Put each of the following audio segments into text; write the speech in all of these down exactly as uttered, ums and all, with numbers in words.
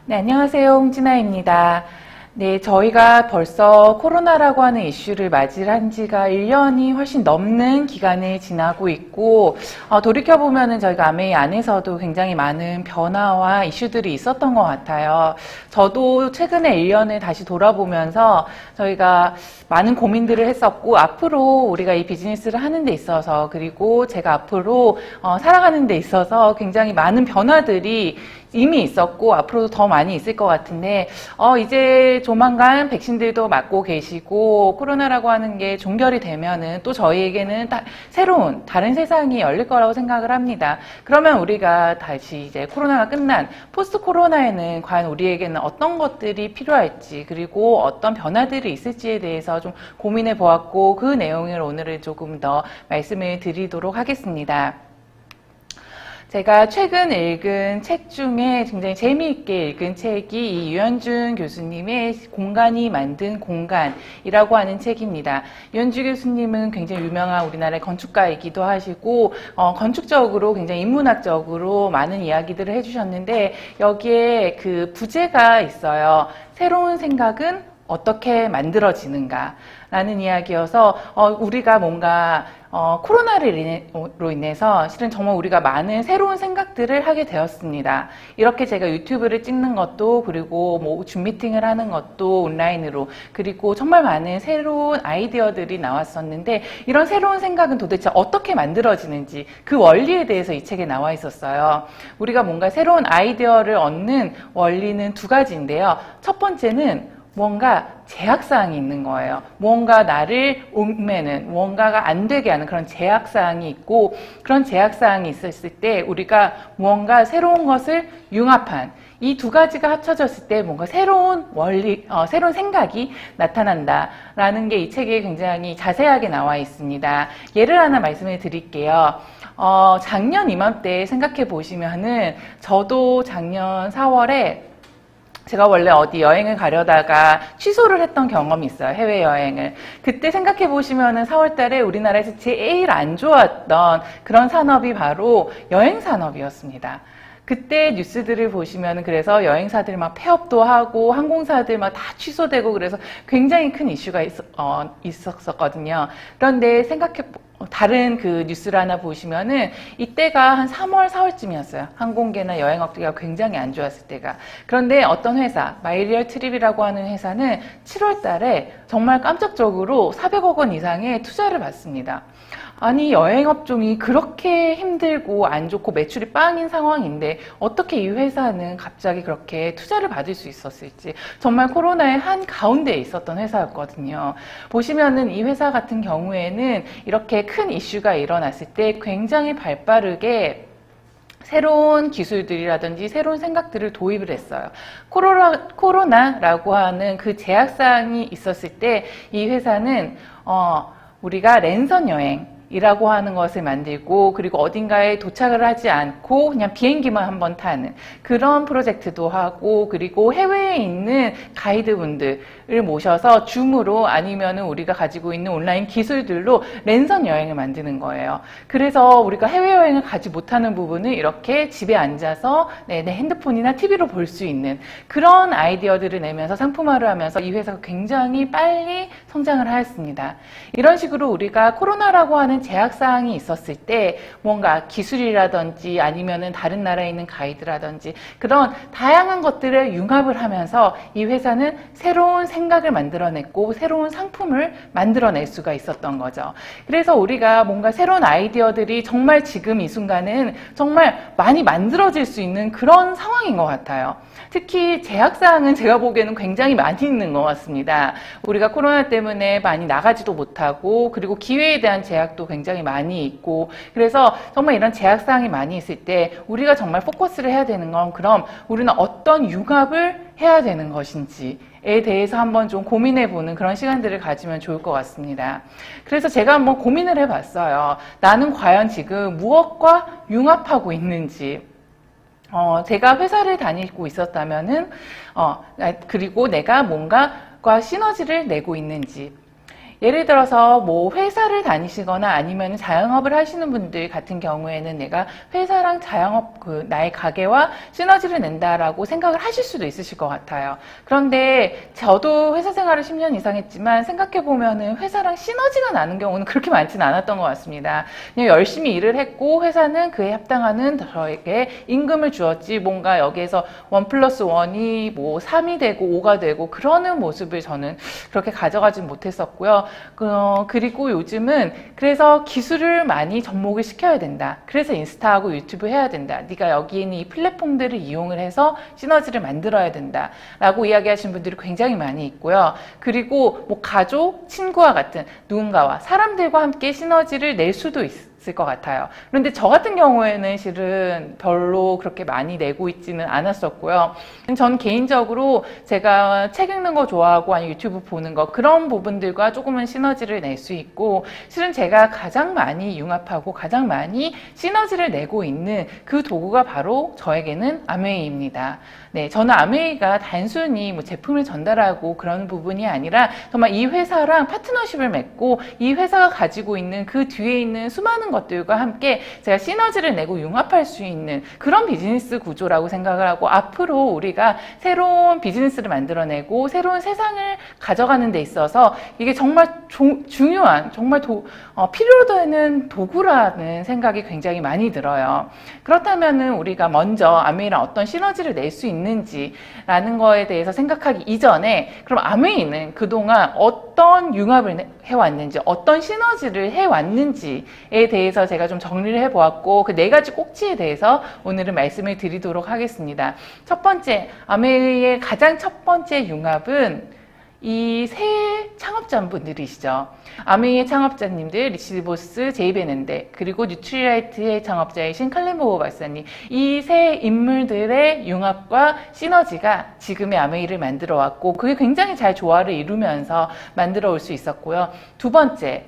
네, 안녕하세요. 홍진아입니다. 네, 저희가 벌써 코로나라고 하는 이슈를 맞이한 지가 일 년이 훨씬 넘는 기간을 지나고 있고, 어, 돌이켜보면은 저희가 아메이 안에서도 굉장히 많은 변화와 이슈들이 있었던 것 같아요. 저도 최근에 일 년을 다시 돌아보면서 저희가 많은 고민들을 했었고, 앞으로 우리가 이 비즈니스를 하는 데 있어서, 그리고 제가 앞으로 어, 살아가는 데 있어서 굉장히 많은 변화들이 이미 있었고 앞으로도 더 많이 있을 것 같은데 어 이제 조만간 백신들도 맞고 계시고 코로나라고 하는 게 종결이 되면은 또 저희에게는 다 새로운 다른 세상이 열릴 거라고 생각을 합니다. 그러면 우리가 다시 이제 코로나가 끝난 포스트 코로나에는 과연 우리에게는 어떤 것들이 필요할지 그리고 어떤 변화들이 있을지에 대해서 좀 고민해 보았고 그 내용을 오늘은 조금 더 말씀을 드리도록 하겠습니다. 제가 최근 읽은 책 중에 굉장히 재미있게 읽은 책이 이 유현준 교수님의 공간이 만든 공간이라고 하는 책입니다. 유현준 교수님은 굉장히 유명한 우리나라의 건축가이기도 하시고 어, 건축적으로 굉장히 인문학적으로 많은 이야기들을 해주셨는데 여기에 그 부제가 있어요. 새로운 생각은 어떻게 만들어지는가 라는 이야기여서 어, 우리가 뭔가 어, 코로나로 인해서 실은 정말 우리가 많은 새로운 생각들을 하게 되었습니다. 이렇게 제가 유튜브를 찍는 것도 그리고 뭐 줌 미팅을 하는 것도 온라인으로 그리고 정말 많은 새로운 아이디어들이 나왔었는데 이런 새로운 생각은 도대체 어떻게 만들어지는지 그 원리에 대해서 이 책에 나와 있었어요. 우리가 뭔가 새로운 아이디어를 얻는 원리는 두 가지인데요. 첫 번째는 뭔가 제약사항이 있는 거예요. 뭔가 나를 얽매는, 뭔가가 안 되게 하는 그런 제약사항이 있고 그런 제약사항이 있었을 때 우리가 무언가 새로운 것을 융합한 이 두 가지가 합쳐졌을 때 뭔가 새로운 원리, 어, 새로운 생각이 나타난다라는 게 이 책에 굉장히 자세하게 나와 있습니다. 예를 하나 말씀을 드릴게요. 어, 작년 이맘때 생각해 보시면은 저도 작년 사월에 제가 원래 어디 여행을 가려다가 취소를 했던 경험이 있어요. 해외여행을. 그때 생각해 보시면은 사월 달에 우리나라에서 제일 안 좋았던 그런 산업이 바로 여행 산업이었습니다. 그때 뉴스들을 보시면은 그래서 여행사들 막 폐업도 하고 항공사들 막 다 취소되고 그래서 굉장히 큰 이슈가 있, 어, 있었거든요. 그런데 생각해 다른 그 뉴스를 하나 보시면은 이때가 한 삼월, 사월쯤이었어요. 항공계나 여행업계가 굉장히 안 좋았을 때가. 그런데 어떤 회사, 마이리얼 트립이라고 하는 회사는 칠월 달에 정말 깜짝적으로 사백억 원 이상의 투자를 받습니다. 아니 여행업종이 그렇게 힘들고 안 좋고 매출이 빵인 상황인데 어떻게 이 회사는 갑자기 그렇게 투자를 받을 수 있었을지 정말 코로나의 한 가운데에 있었던 회사였거든요. 보시면은 이 회사 같은 경우에는 이렇게 큰 이슈가 일어났을 때 굉장히 발빠르게 새로운 기술들이라든지 새로운 생각들을 도입을 했어요. 코로나, 코로나라고 하는 그 제약사항이 있었을 때 이 회사는 어, 우리가 랜선 여행 이라고 하는 것을 만들고 그리고 어딘가에 도착을 하지 않고 그냥 비행기만 한번 타는 그런 프로젝트도 하고 그리고 해외에 있는 가이드분들을 모셔서 줌으로 아니면은 우리가 가지고 있는 온라인 기술들로 랜선 여행을 만드는 거예요. 그래서 우리가 해외여행을 가지 못하는 부분을 이렇게 집에 앉아서 내, 내 핸드폰이나 티비로 볼 수 있는 그런 아이디어들을 내면서 상품화를 하면서 이 회사가 굉장히 빨리 성장을 하였습니다. 이런 식으로 우리가 코로나라고 하는 제약사항이 있었을 때 뭔가 기술이라든지 아니면은 다른 나라에 있는 가이드라든지 그런 다양한 것들을 융합을 하면서 이 회사는 새로운 생각을 만들어냈고 새로운 상품을 만들어낼 수가 있었던 거죠. 그래서 우리가 뭔가 새로운 아이디어들이 정말 지금 이 순간은 정말 많이 만들어질 수 있는 그런 상황인 것 같아요. 특히 제약사항은 제가 보기에는 굉장히 많이 있는 것 같습니다. 우리가 코로나 때문에 많이 나가지도 못하고 그리고 기회에 대한 제약도 굉장히 많이 있고 그래서 정말 이런 제약사항이 많이 있을 때 우리가 정말 포커스를 해야 되는 건 그럼 우리는 어떤 융합을 해야 되는 것인지에 대해서 한번 좀 고민해보는 그런 시간들을 가지면 좋을 것 같습니다. 그래서 제가 한번 고민을 해봤어요. 나는 과연 지금 무엇과 융합하고 있는지 어, 제가 회사를 다니고 있었다면은, 어, 그리고 내가 뭔가과 시너지를 내고 있는지, 예를 들어서 뭐 회사를 다니시거나 아니면 자영업을 하시는 분들 같은 경우에는 내가 회사랑 자영업 그 나의 가게와 시너지를 낸다라고 생각을 하실 수도 있으실 것 같아요. 그런데 저도 회사 생활을 십 년 이상 했지만 생각해 보면은 회사랑 시너지가 나는 경우는 그렇게 많지는 않았던 것 같습니다. 그냥 열심히 일을 했고 회사는 그에 합당하는 저에게 임금을 주었지 뭔가 여기에서 원 플러스 원이 뭐 삼이 되고 오가 되고 그러는 모습을 저는 그렇게 가져가진 못했었고요. 어, 그리고 요즘은 그래서 기술을 많이 접목을 시켜야 된다. 그래서 인스타하고 유튜브 해야 된다. 네가 여기 있는 이 플랫폼들을 이용을 해서 시너지를 만들어야 된다. 라고 이야기하시는 분들이 굉장히 많이 있고요. 그리고 뭐 가족, 친구와 같은 누군가와 사람들과 함께 시너지를 낼 수도 있어요. 있을 것 같아요. 그런데 저 같은 경우에는 실은 별로 그렇게 많이 내고 있지는 않았었고요. 전 개인적으로 제가 책 읽는 거 좋아하고 아니면 유튜브 보는 거 그런 부분들과 조금은 시너지를 낼 수 있고 실은 제가 가장 많이 융합하고 가장 많이 시너지를 내고 있는 그 도구가 바로 저에게는 아메이입니다. 네, 저는 아메이가 단순히 뭐 제품을 전달하고 그런 부분이 아니라 정말 이 회사랑 파트너십을 맺고 이 회사가 가지고 있는 그 뒤에 있는 수많은 것들과 함께 제가 시너지를 내고 융합할 수 있는 그런 비즈니스 구조라고 생각을 하고 앞으로 우리가 새로운 비즈니스를 만들어내고 새로운 세상을 가져가는 데 있어서 이게 정말 조, 중요한 정말 도, 어, 필요되는 도구라는 생각이 굉장히 많이 들어요. 그렇다면은 우리가 먼저 아메이랑 어떤 시너지를 낼 수 있는지라는 거에 대해서 생각하기 이전에 그럼 아메이는 그동안 어떤 융합을 해왔는지 어떤 시너지를 해왔는지에 대해서 제가 좀 정리를 해보았고 그 네 가지 꼭지에 대해서 오늘은 말씀을 드리도록 하겠습니다. 첫 번째, 아메이의 가장 첫 번째 융합은 이 새 창업자분들이시죠. 아메이의 창업자님들 리치 디보스, 제이 베넨데 그리고 뉴트리라이트의 창업자이신 칼렌보고 박사님 이 세 인물들의 융합과 시너지가 지금의 아메이를 만들어 왔고 그게 굉장히 잘 조화를 이루면서 만들어 올 수 있었고요. 두 번째,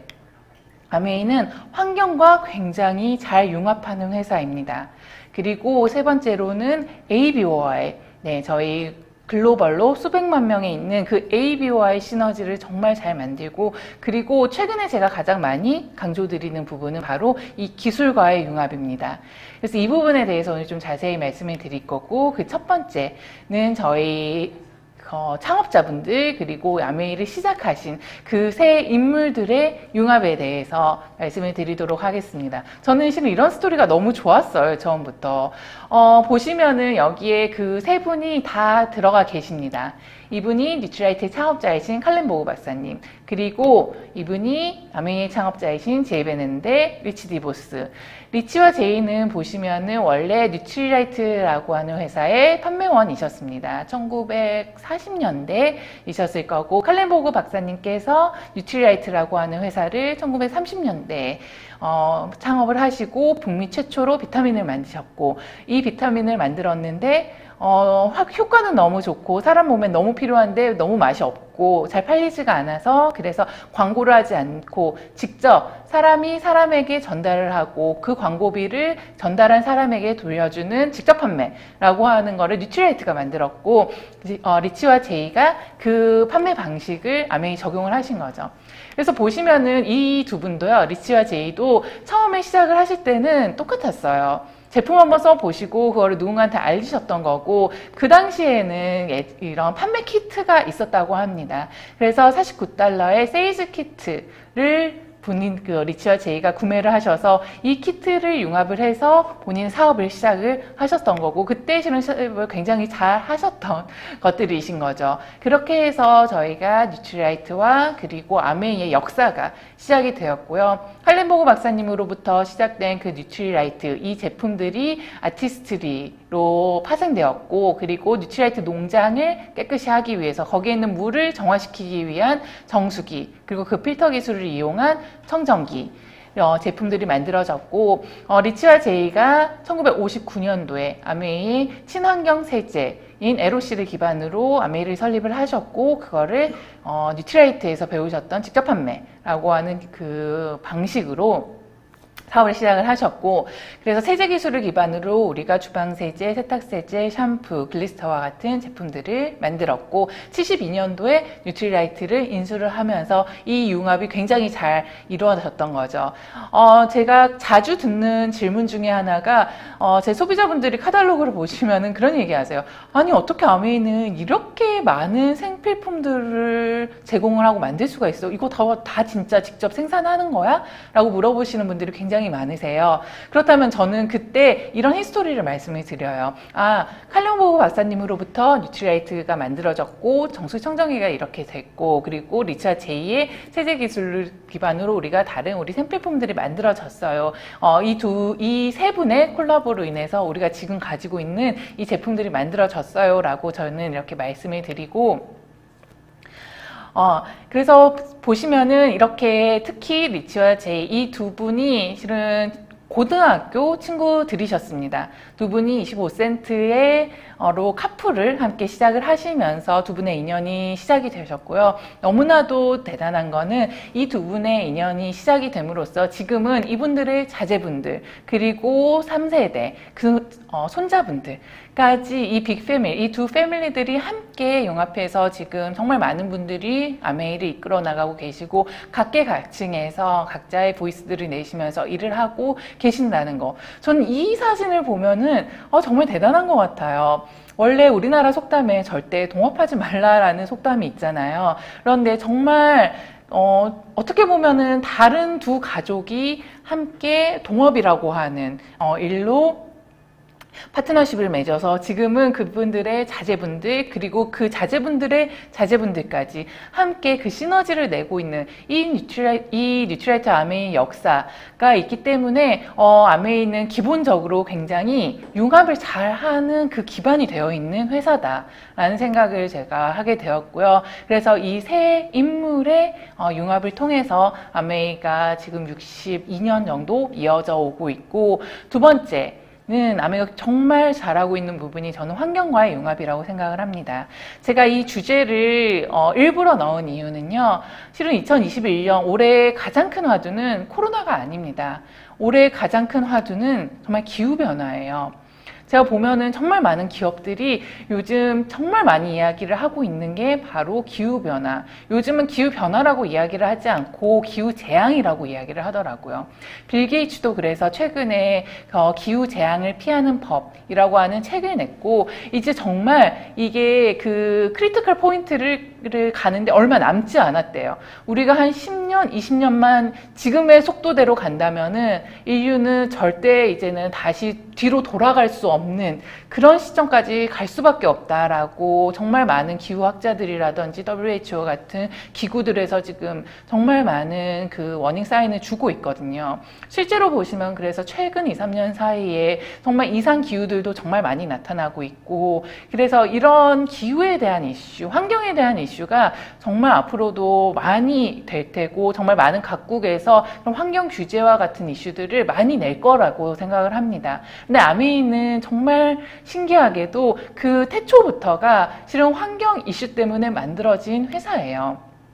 아메이는 환경과 굉장히 잘 융합하는 회사입니다. 그리고 세 번째로는 에이비오와의 네, 저희 글로벌로 수백만 명에 있는 그 에이비오와의 시너지를 정말 잘 만들고 그리고 최근에 제가 가장 많이 강조드리는 부분은 바로 이 기술과의 융합입니다. 그래서 이 부분에 대해서 오늘 좀 자세히 말씀을 드릴 거고 그 첫 번째는 저희 어, 창업자분들 그리고 아메이를 시작하신 그 세 인물들의 융합에 대해서 말씀을 드리도록 하겠습니다. 저는 실은 이런 스토리가 너무 좋았어요. 처음부터. 어, 보시면은 여기에 그 세 분이 다 들어가 계십니다. 이분이 뉴트리라이트의 창업자이신 칼렌보고 박사님 그리고 이분이 아메이의 창업자이신 제이 베넨데 리치 디보스. 리치와 제이는 보시면은 원래 뉴트리라이트라고 하는 회사의 판매원이셨습니다. 천구백사십 년대이셨을 거고 칼렌보고 박사님께서 뉴트리라이트라고 하는 회사를 천구백삼십 년대에 어, 창업을 하시고 북미 최초로 비타민을 만드셨고 이 비타민을 만들었는데 어, 효과는 너무 좋고 사람 몸에 너무 필요한데 너무 맛이 없고 잘 팔리지가 않아서 그래서 광고를 하지 않고 직접 사람이 사람에게 전달을 하고 그 광고비를 전달한 사람에게 돌려주는 직접 판매라고 하는 거를 뉴트리라이트가 만들었고 어, 리치와 제이가 그 판매 방식을 아메이 적용을 하신 거죠. 그래서 보시면은 이 두 분도요, 리치와 제이도 처음에 시작을 하실 때는 똑같았어요. 제품 한번 써보시고 그거를 누군가한테 알리셨던 거고 그 당시에는 이런 판매 키트가 있었다고 합니다. 그래서 사십구 달러의 세일즈 키트를 본인 그 리치와 제이가 구매를 하셔서 이 키트를 융합을 해서 본인 사업을 시작을 하셨던 거고 그때 실은 사업을 굉장히 잘 하셨던 것들이신 거죠. 그렇게 해서 저희가 뉴트리라이트와 그리고 아메이의 역사가 시작이 되었고요. 칼렌보고 박사님으로부터 시작된 그 뉴트리라이트 이 제품들이 아티스트리로 파생되었고 그리고 뉴트리라이트 농장을 깨끗이 하기 위해서 거기에 있는 물을 정화시키기 위한 정수기 그리고 그 필터 기술을 이용한 청정기 어, 제품들이 만들어졌고 어, 리치와 제이가 천구백오십구 년도에 아메이 친환경 세제인 엘오씨를 기반으로 아메이를 설립을 하셨고 그거를 어, 뉴트리라이트에서 배우셨던 직접 판매라고 하는 그 방식으로 사업을 시작을 하셨고, 그래서 세제 기술을 기반으로 우리가 주방세제, 세탁세제, 샴푸, 글리스터와 같은 제품들을 만들었고, 칠십이 년도에 뉴트리라이트를 인수를 하면서 이 융합이 굉장히 잘 이루어졌던 거죠. 어, 제가 자주 듣는 질문 중에 하나가 어, 제 소비자분들이 카탈로그를 보시면은 그런 얘기 하세요. 아니, 어떻게 아메이는 이렇게 많은 생필품들을 제공을 하고 만들 수가 있어? 이거 다, 다 진짜 직접 생산하는 거야? 라고 물어보시는 분들이 굉장히 많으세요. 그렇다면 저는 그때 이런 히스토리를 말씀을 드려요. 아, 칼럼보그 박사님으로부터 뉴트리라이트가 만들어졌고, 정수기 청정기가 이렇게 됐고, 그리고 리차 제이의 세제 기술을 기반으로 우리가 다른 우리 생필품들이 만들어졌어요. 어, 이 두, 이 세 분의 콜라보로 인해서 우리가 지금 가지고 있는 이 제품들이 만들어졌어요. 라고 저는 이렇게 말씀을 드리고, 어, 그래서 보시면은 이렇게 특히 리치와 제이 이 두 분이 실은 고등학교 친구들이셨습니다. 두 분이 이십오 센트로 카풀을 함께 시작을 하시면서 두 분의 인연이 시작이 되셨고요. 너무나도 대단한 거는 이 두 분의 인연이 시작이 됨으로써 지금은 이분들의 자제분들, 그리고 삼 세대, 그 어, 손자분들까지 이 빅패밀리, 이 두 패밀리들이 함께 융합해서 지금 정말 많은 분들이 아메이를 이끌어 나가고 계시고, 각계각층에서 각자의 보이스들을 내시면서 일을 하고 계신다는 거. 저는 이 사진을 보면은 어, 정말 대단한 것 같아요. 원래 우리나라 속담에 절대 동업하지 말라라는 속담이 있잖아요. 그런데 정말 어, 어떻게 보면은 다른 두 가족이 함께 동업이라고 하는 어, 일로 파트너십을 맺어서 지금은 그분들의 자제분들, 그리고 그 자제분들의 자제분들까지 함께 그 시너지를 내고 있는 이 뉴트라이트, 이 뉴트라이트 아메이 역사가 있기 때문에 어, 아메이는 기본적으로 굉장히 융합을 잘하는 그 기반이 되어 있는 회사다라는 생각을 제가 하게 되었고요. 그래서 이 세 인물의 어, 융합을 통해서 아메이가 지금 육십이 년 정도 이어져 오고 있고, 두 번째 는 아메이가 정말 잘하고 있는 부분이 저는 환경과의 융합이라고 생각을 합니다. 제가 이 주제를 어, 일부러 넣은 이유는요, 실은 이천이십일 년 올해 가장 큰 화두는 코로나가 아닙니다. 올해 가장 큰 화두는 정말 기후변화예요. 제가 보면은 정말 많은 기업들이 요즘 정말 많이 이야기를 하고 있는 게 바로 기후변화. 요즘은 기후변화라고 이야기를 하지 않고 기후재앙이라고 이야기를 하더라고요. 빌 게이츠도 그래서 최근에 어, 기후재앙을 피하는 법이라고 하는 책을 냈고, 이제 정말 이게 그 크리티컬 포인트를 가는데 얼마 남지 않았대요. 우리가 한 십 년, 이십 년만 지금의 속도대로 간다면은 인류는 절대 이제는 다시 뒤로 돌아갈 수 없는 그런 시점까지 갈 수밖에 없다라고 정말 많은 기후학자들이라든지 더블유 에이치 오 같은 기구들에서 지금 정말 많은 그 워닝 사인을 주고 있거든요. 실제로 보시면 그래서 최근 이, 삼 년 사이에 정말 이상 기후들도 정말 많이 나타나고 있고, 그래서 이런 기후에 대한 이슈, 환경에 대한 이슈가 정말 앞으로도 많이 될 테고, 정말 많은 각국에서 환경 규제와 같은 이슈들을 많이 낼 거라고 생각을 합니다. 근데 아메이는 정말 신기하게도 그 태초부터가 실은 환경 이슈 때문에 만들어진 회사예요.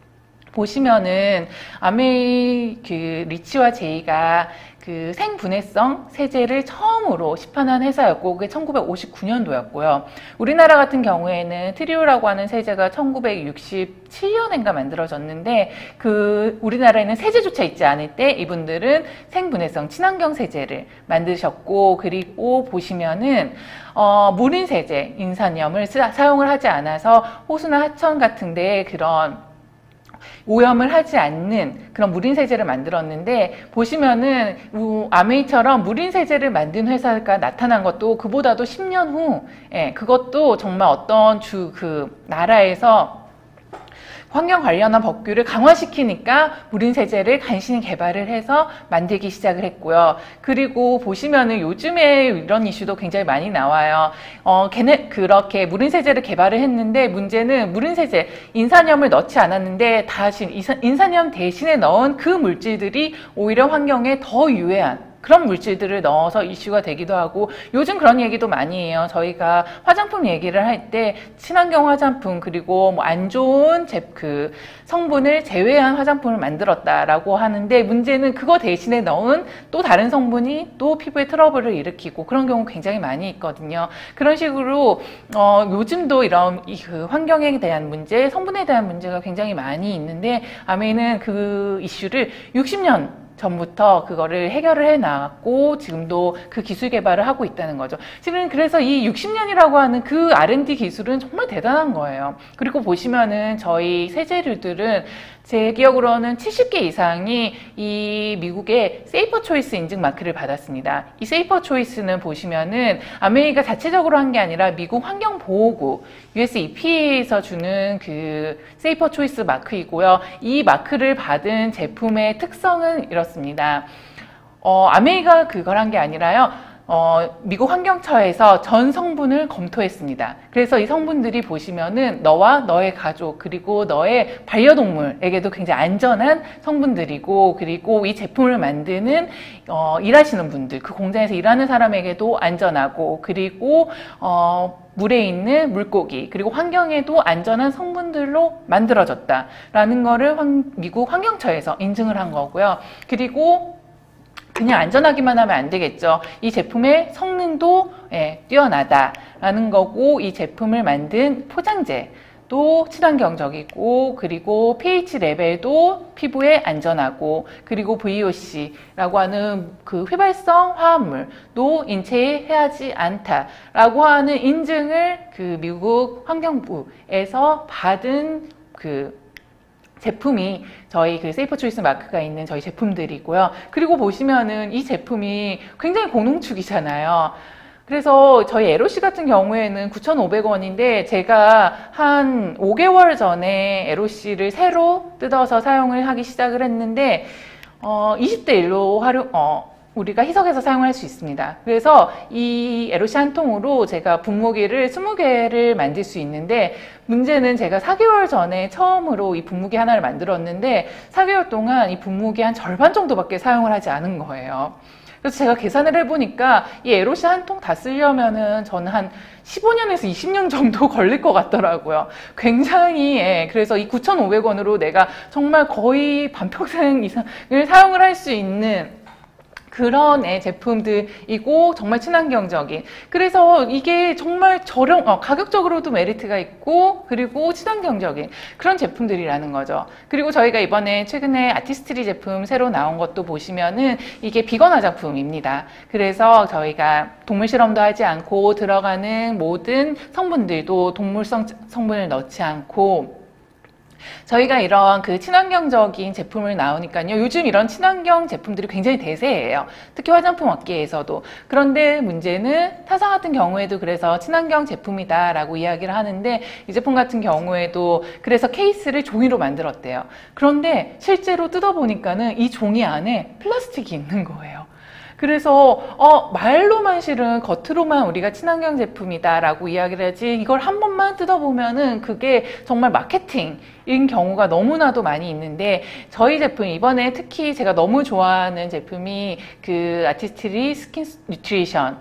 보시면은 아메이 그 리치와 제이가 그 생분해성 세제를 처음으로 시판한 회사였고, 그게 천구백오십구 년도였고요. 우리나라 같은 경우에는 트리오라고 하는 세제가 천구백육십칠 년인가 만들어졌는데, 그 우리나라에는 세제조차 있지 않을 때 이분들은 생분해성 친환경 세제를 만드셨고, 그리고 보시면은 어, 무린 세제, 인산염을 사, 사용을 하지 않아서 호수나 하천 같은 데에 그런 오염을 하지 않는 그런 무린 세제를 만들었는데, 보시면은 아메이처럼 무린 세제를 만든 회사가 나타난 것도 그보다도 십 년 후, 예, 그것도 정말 어떤 주 그 나라에서 환경 관련한 법규를 강화시키니까 무린 세제를 간신히 개발을 해서 만들기 시작을 했고요. 그리고 보시면은 요즘에 이런 이슈도 굉장히 많이 나와요. 어, 걔네 그렇게 무린 세제를 개발을 했는데, 문제는 무린 세제, 인산염을 넣지 않았는데 다시 인산염 대신에 넣은 그 물질들이 오히려 환경에 더 유해한 그런 물질들을 넣어서 이슈가 되기도 하고, 요즘 그런 얘기도 많이 해요. 저희가 화장품 얘기를 할 때 친환경 화장품, 그리고 뭐 안 좋은 제, 그 성분을 제외한 화장품을 만들었다라고 하는데, 문제는 그거 대신에 넣은 또 다른 성분이 또 피부에 트러블을 일으키고, 그런 경우 굉장히 많이 있거든요. 그런 식으로 어, 요즘도 이런 이, 그 환경에 대한 문제, 성분에 대한 문제가 굉장히 많이 있는데, 아메이는 그 이슈를 육십 년 전부터 그거를 해결을 해 나갔고, 지금도 그 기술 개발을 하고 있다는 거죠. 지금 그래서 이 육십 년이라고 하는 그 알 앤 디 기술은 정말 대단한 거예요. 그리고 보시면은 저희 세제류들은 제 기억으로는 칠십 개 이상이 이 미국의 세이퍼 초이스 인증 마크를 받았습니다. 이 세이퍼 초이스는 보시면은 아메리카 자체적으로 한 게 아니라 미국 환경보호국 유 에스 이 피 에이에서 주는 그 세이퍼 초이스 마크이고요. 이 마크를 받은 제품의 특성은 이렇습니다. 어, 아메리카 그걸 한 게 아니라요. 어, 미국 환경처에서 전 성분을 검토했습니다. 그래서 이 성분들이 보시면은 너와 너의 가족, 그리고 너의 반려동물에게도 굉장히 안전한 성분들이고, 그리고 이 제품을 만드는 어, 일하시는 분들, 그 공장에서 일하는 사람에게도 안전하고, 그리고 어, 물에 있는 물고기, 그리고 환경에도 안전한 성분들로 만들어졌다라는 거를 환, 미국 환경처에서 인증을 한 거고요. 그리고 그냥 안전하기만 하면 안 되겠죠. 이 제품의 성능도 예, 뛰어나다라는 거고, 이 제품을 만든 포장재도 친환경적이고, 그리고 피에이치 레벨도 피부에 안전하고, 그리고 브이 오 씨라고 하는 그 휘발성 화합물도 인체에 해하지 않다라고 하는 인증을 그 미국 환경부에서 받은 그 제품이 저희 그 세이퍼 초이스 마크가 있는 저희 제품들이고요. 그리고 보시면은 이 제품이 굉장히 고농축이잖아요. 그래서 저희 에로씨 같은 경우에는 구천오백 원인데, 제가 한 오 개월 전에 에로씨를 새로 뜯어서 사용을 하기 시작을 했는데, 어, 이십 대 일로 활용, 어, 우리가 희석해서 사용할 수 있습니다. 그래서 이 에로씨 한 통으로 제가 분무기를 스무 개를 만들 수 있는데, 문제는 제가 사 개월 전에 처음으로 이 분무기 하나를 만들었는데 사 개월 동안 이 분무기 한 절반 정도밖에 사용을 하지 않은 거예요. 그래서 제가 계산을 해보니까 이 에로씨 한 통 다 쓰려면은 저는 한 십오 년에서 이십 년 정도 걸릴 것 같더라고요. 굉장히, 예. 그래서 이 구천오백 원으로 내가 정말 거의 반평생 이상을 사용을 할 수 있는 그런 애 제품들이고, 정말 친환경적인, 그래서 이게 정말 저렴, 어, 가격적으로도 메리트가 있고, 그리고 친환경적인 그런 제품들이라는 거죠. 그리고 저희가 이번에 최근에 아티스트리 제품 새로 나온 것도 보시면은 이게 비건 화장품입니다. 그래서 저희가 동물 실험도 하지 않고, 들어가는 모든 성분들도 동물성 성분을 넣지 않고, 저희가 이런 그 친환경적인 제품을 나오니까요. 요즘 이런 친환경 제품들이 굉장히 대세예요. 특히 화장품 업계에서도. 그런데 문제는 타사 같은 경우에도 그래서 친환경 제품이다라고 이야기를 하는데, 이 제품 같은 경우에도 그래서 케이스를 종이로 만들었대요. 그런데 실제로 뜯어보니까는 이 종이 안에 플라스틱이 있는 거예요. 그래서 어, 말로만 실은 겉으로만 우리가 친환경 제품이다라고 이야기를 하지, 이걸 한 번만 뜯어보면은 그게 정말 마케팅인 경우가 너무나도 많이 있는데, 저희 제품 이번에 특히 제가 너무 좋아하는 제품이 그 아티스트리 스킨 뉴트리션의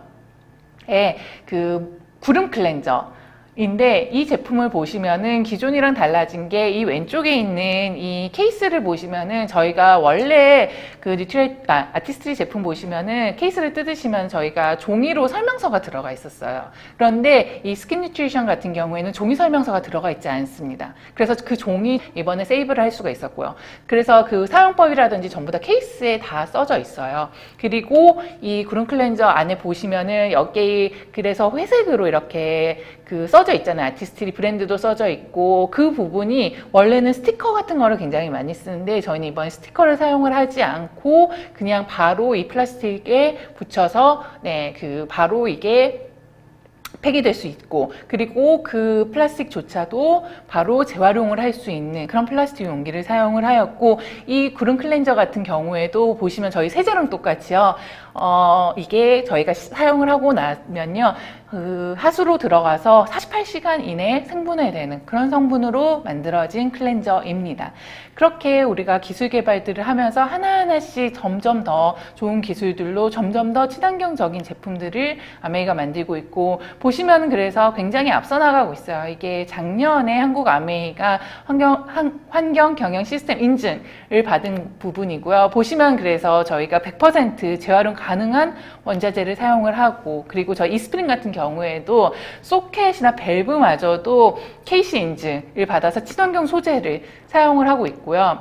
그 구름 클렌저 인데, 이 제품을 보시면은 기존이랑 달라진 게 이 왼쪽에 있는 이 케이스를 보시면은, 저희가 원래 그 뉴트리 아, 아티스트리 제품 보시면은 케이스를 뜯으시면 저희가 종이로 설명서가 들어가 있었어요. 그런데 이 스킨 뉴트리션 같은 경우에는 종이 설명서가 들어가 있지 않습니다. 그래서 그 종이 이번에 세이브를 할 수가 있었고요. 그래서 그 사용법이라든지 전부 다 케이스에 다 써져 있어요. 그리고 이 구름 클렌저 안에 보시면은 여기 그래서 회색으로 이렇게 그 써져 있잖아요. 아티스트리 브랜드도 써져 있고, 그 부분이 원래는 스티커 같은 거를 굉장히 많이 쓰는데, 저희는 이번에 스티커를 사용을 하지 않고 그냥 바로 이 플라스틱에 붙여서 네, 그 바로 이게 팩이 될 수 있고, 그리고 그 플라스틱조차도 바로 재활용을 할 수 있는 그런 플라스틱 용기를 사용을 하였고, 이 구름 클렌저 같은 경우에도 보시면 저희 세제랑 똑같이요. 어, 이게 저희가 사용을 하고 나면요, 그 하수로 들어가서 사십팔 시간 이내에 생분해되는 그런 성분으로 만들어진 클렌저입니다. 그렇게 우리가 기술 개발들을 하면서 하나하나씩 점점 더 좋은 기술들로 점점 더 친환경적인 제품들을 아메이가 만들고 있고, 보시면 그래서 굉장히 앞서 나가고 있어요. 이게 작년에 한국 아메이가 환경, 환경 경영 시스템 인증을 받은 부분이고요. 보시면 그래서 저희가 백 퍼센트 재활용 가능한 원자재를 사용을 하고, 그리고 저희 이스프링 같은 경우에도 소켓이나 밸브마저도 케이씨 인증을 받아서 친환경 소재를 사용을 하고 있고요.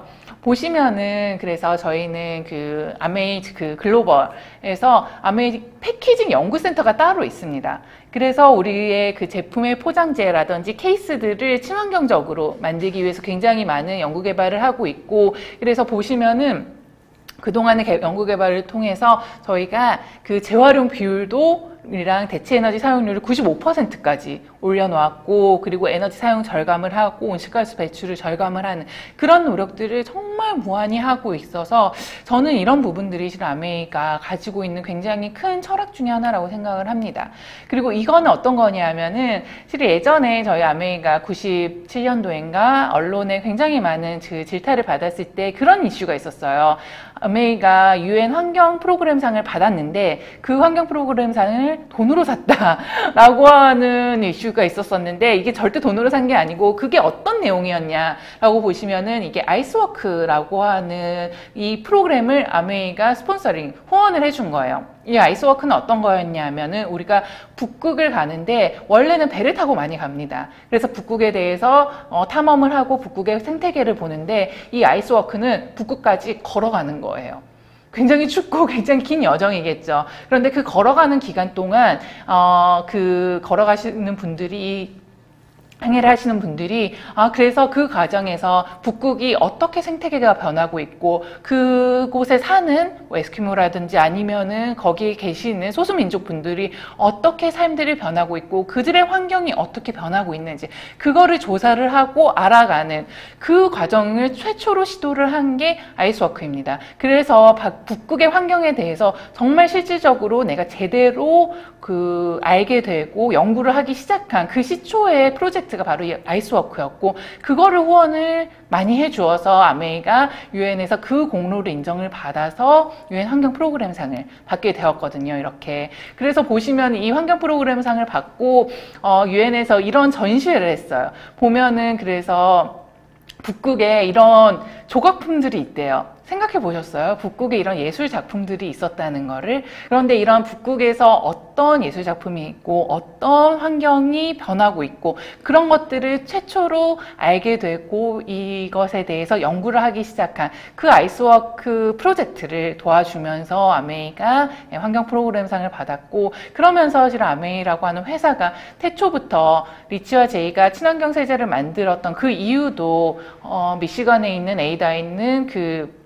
보시면은 그래서 저희는 그 아메이 그 글로벌에서 아메이 패키징 연구센터가 따로 있습니다. 그래서 우리의 그 제품의 포장재라든지 케이스들을 친환경적으로 만들기 위해서 굉장히 많은 연구 개발을 하고 있고, 그래서 보시면은 그동안의 연구 개발을 통해서 저희가 그 재활용 비율도 이랑 대체 에너지 사용률을 구십오 퍼센트까지 올려놓았고, 그리고 에너지 사용 절감을 하고 온실가스 배출을 절감을 하는 그런 노력들을 정말 무한히 하고 있어서, 저는 이런 부분들이 실 아메이가 가지고 있는 굉장히 큰 철학 중에 하나라고 생각을 합니다. 그리고 이거는 어떤 거냐면은, 실 예전에 저희 아메이가 구십칠 년도인가 언론에 굉장히 많은 그 질타를 받았을 때 그런 이슈가 있었어요. 아메이가 유엔 환경 프로그램상을 받았는데 그 환경 프로그램상을 돈으로 샀다라고 하는 이슈가 있었었는데, 이게 절대 돈으로 산 게 아니고 그게 어떤 내용이었냐라고 보시면은, 이게 아이스워크라고 하는 이 프로그램을 아메이가 스폰서링 후원을 해준 거예요. 이 아이스워크는 어떤 거였냐면은, 우리가 북극을 가는데 원래는 배를 타고 많이 갑니다. 그래서 북극에 대해서 어, 탐험을 하고 북극의 생태계를 보는데, 이 아이스워크는 북극까지 걸어가는 거예요. 굉장히 춥고 굉장히 긴 여정이겠죠. 그런데 그 걸어가는 기간 동안 어, 그 걸어가시는 분들이, 항해를 하시는 분들이, 아 그래서 그 과정에서 북극이 어떻게 생태계가 변하고 있고, 그곳에 사는 에스키모라든지 아니면은 거기에 계시는 소수민족 분들이 어떻게 삶들이 변하고 있고 그들의 환경이 어떻게 변하고 있는지, 그거를 조사를 하고 알아가는 그 과정을 최초로 시도를 한 게 아이스워크입니다. 그래서 북극의 환경에 대해서 정말 실질적으로 내가 제대로 그 알게 되고 연구를 하기 시작한 그 시초의 프로젝트가 바로 이 아이스워크였고, 그거를 후원을 많이 해주어서 아메이가 유엔에서 그 공로를 인정을 받아서 유엔 환경 프로그램상을 받게 되었거든요. 이렇게. 그래서 보시면 이 환경 프로그램상을 받고 어, 유엔에서 이런 전시회를 했어요. 보면은 그래서 북극에 이런 조각품들이 있대요. 생각해 보셨어요? 북극에 이런 예술 작품들이 있었다는 거를. 그런데 이런 북극에서 어떤 예술 작품이 있고 어떤 환경이 변하고 있고 그런 것들을 최초로 알게 되고 이것에 대해서 연구를 하기 시작한 그 아이스워크 프로젝트를 도와주면서 아메이가 환경 프로그램상을 받았고, 그러면서 사실 아메이라고 하는 회사가 태초부터 리치와 제이가 친환경 세제를 만들었던 그 이유도 어, 미시건에 있는 에이다에 있는 그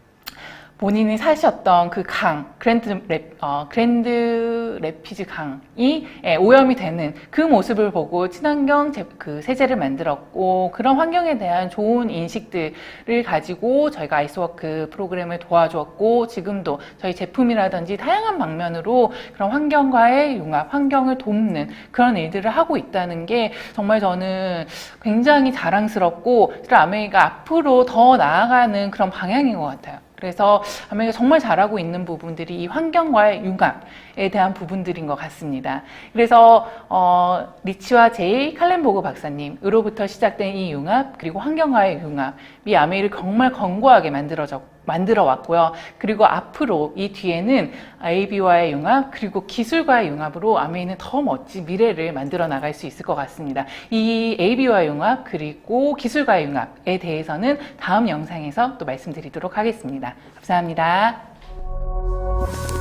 본인이 사셨던 그 강, 그랜드, 랩, 어, 그랜드 레피즈 강이 예, 오염이 되는 그 모습을 보고 친환경 제, 그 세제를 만들었고, 그런 환경에 대한 좋은 인식들을 가지고 저희가 아이스워크 프로그램을 도와주었고, 지금도 저희 제품이라든지 다양한 방면으로 그런 환경과의 융합, 환경을 돕는 그런 일들을 하고 있다는 게 정말 저는 굉장히 자랑스럽고, 아메이가 앞으로 더 나아가는 그런 방향인 것 같아요. 그래서 아메이가 정말 잘하고 있는 부분들이 이 환경과의 융합에 대한 부분들인 것 같습니다. 그래서 어, 리치와 제이 칼렌보그 박사님으로부터 시작된 이 융합, 그리고 환경과의 융합이 아메이를 정말 견고하게 만들어졌고 만들어 왔고요. 그리고 앞으로 이 뒤에는 에이비와의 융합, 그리고 기술과의 융합으로 아메이는 더 멋진 미래를 만들어 나갈 수 있을 것 같습니다. 이 에이비와의 융합, 그리고 기술과의 융합에 대해서는 다음 영상에서 또 말씀드리도록 하겠습니다. 감사합니다.